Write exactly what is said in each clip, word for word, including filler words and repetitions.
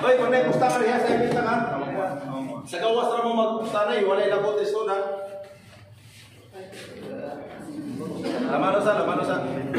Oy, kung may pusta ka rin sa ibig ka. Sa gawas na mo magpusta na eh, wala ilabot is na. Lamano sa, lamano sa.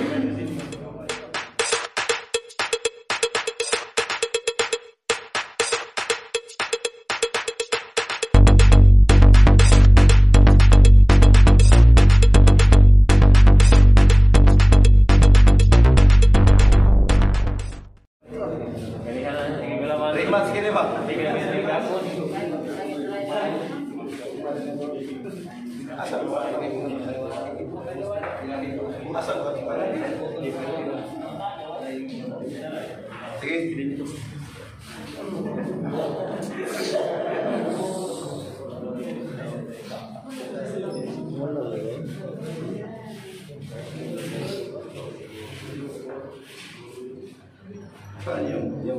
Rimas kini ba? Asal ba? Asal ba? Sige. Saan yung yung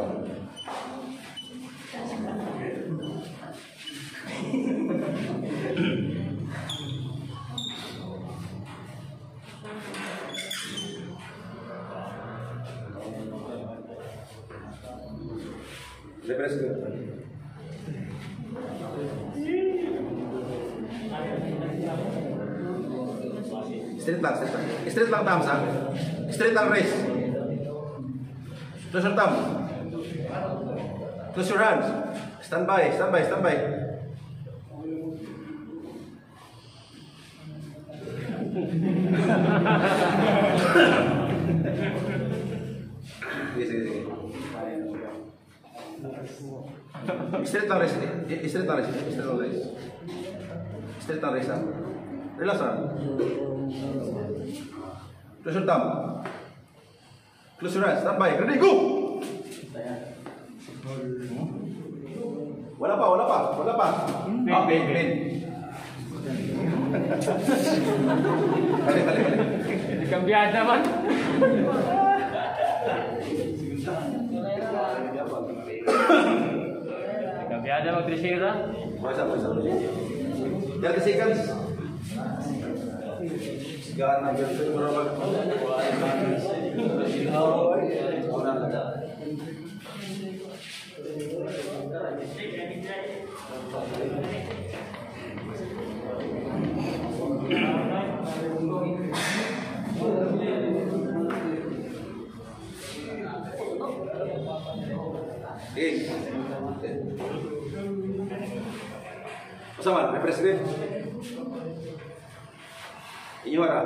Lepres ke? Straight lang, straight lang. Straight lang thumbs, ha? Straight lang raise. Close your thumb. Close your hands. Stand by, stand by, stand by. Sige, sige, sige. Straight lang raise. Straight lang raise. Straight lang raise. Straight lang raise, ha? Relax, ha? Close your thumb. Close your eyes, stand by, ready, go! Wala pa, wala pa, wala pa. Okay, okay. Balik, balik, balik. Kambiyan naman. Kambiyan naman, Trisira. What's up, what's up? thirty seconds. Gana ganito mo naman. Eh. Sama, Presiden. Inyora.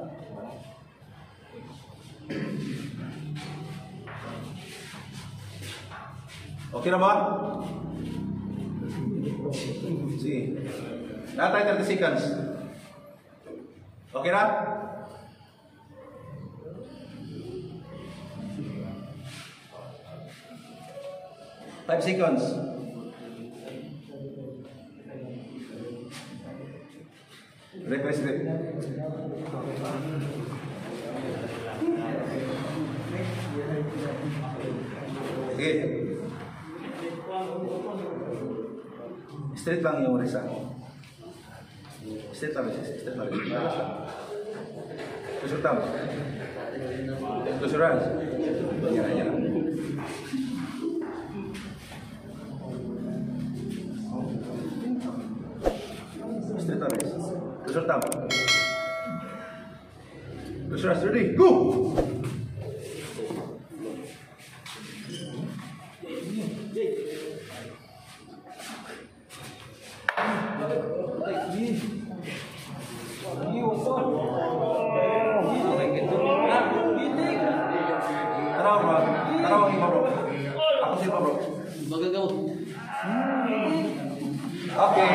Oke na ba? Sige. Natay thirty seconds. Oke na? five seconds. Request it. Okay. Straight lang yung risa. Straight lang, straight lang. Close your thumb. Close your hands. Yan, yan. Straight lang, close your thumb. Close your hands. Ready? Go! Tanaw bro, tanaw ang iba bro. Ako si iba bro. Magagaw. Okay.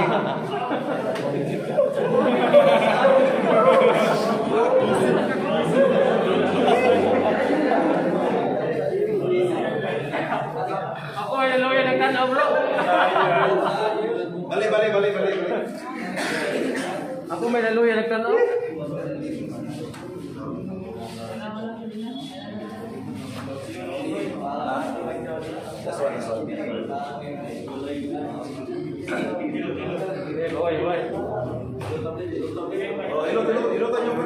Ako yung lawyer nagtanaw bro. Bali, bali, bali, bali, bali. Ako may lawyer nagtanaw. That's what it's all. Boy, boy. Oh, ilot, ilot, ilotan nyo bro.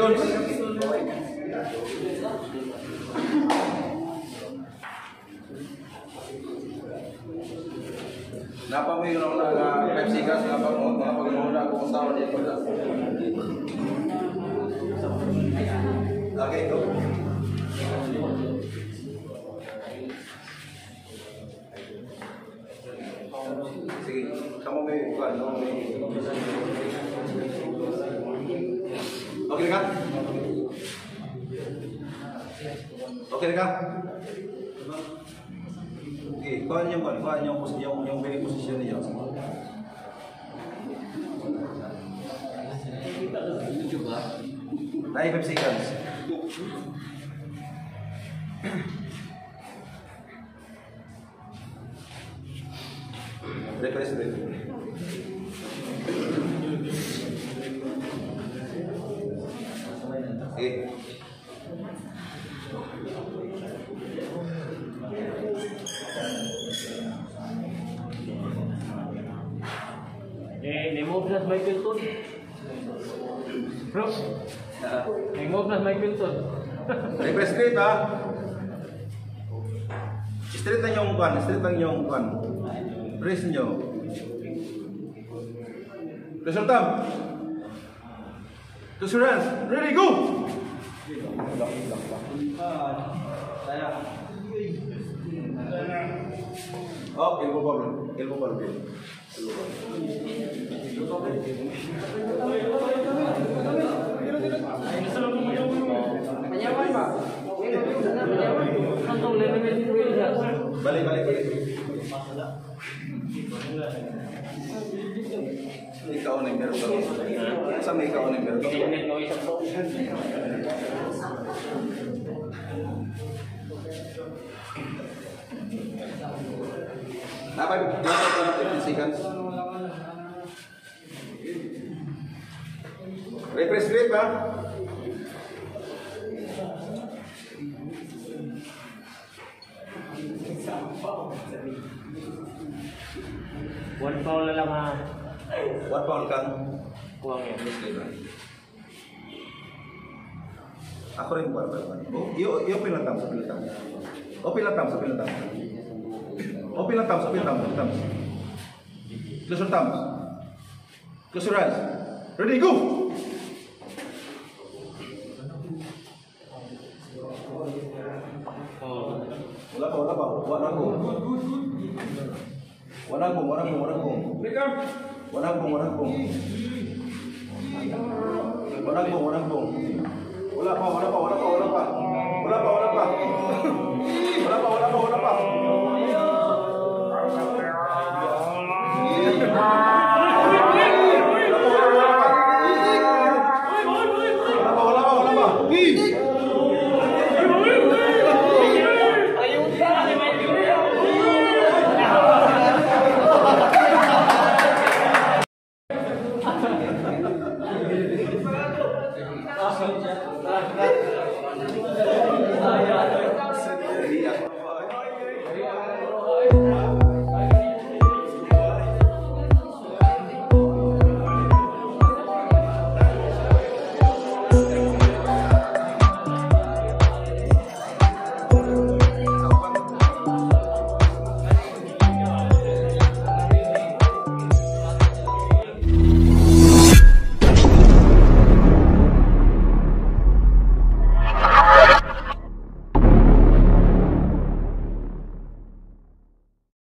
seconds. Napa mo yung mga five seconds, napa mo mga pag-uuna kung saan niya ko lang. Okay, go. Sige, kamu may bukan, kamu may... Okay na ka? Okay na ka? Okay, kuhaan yung kuhaan, kuhaan yung yung yung very position niya. Nine five seconds. Refresh rate. Okay. Eh, ni-move na si Michael Todd. Bro, ni-move na si Michael Todd. Refresh rate ha. Straight na yung kuhaan, straight lang yung kuhaan. Press nyo. Press on time. Close your hands. Ready, go! Oh, elbow problem. Elbow problem. Panyawan ba? Ang tong level niya. Balik, balik, balik. Ikaw na yung meron ka. Saan may ikaw na yung meron ka? Tingnan mo isang po. Dapat dapat na fifteen seconds. Refresh rate ba? One foul na lang ha. What pound kang? Kuwang yan. Ako rin para para. Oh, iyo iyo pinatang sa pinatang. Oh, pinatang sa pinatang. Oh, pinatang sa pinatang, pinatang. Close your thumbs. Close your eyes. Ready, go! Oh. Wala pa, wala pa. Wala ko. Wala ko, wala ko, wala ko. Wala ko, wala ko. Wala ko, wala ko. Wala pa, wala pa, wala pa, wala pa. Wala pa, wala pa. Wala pa, wala pa, wala pa.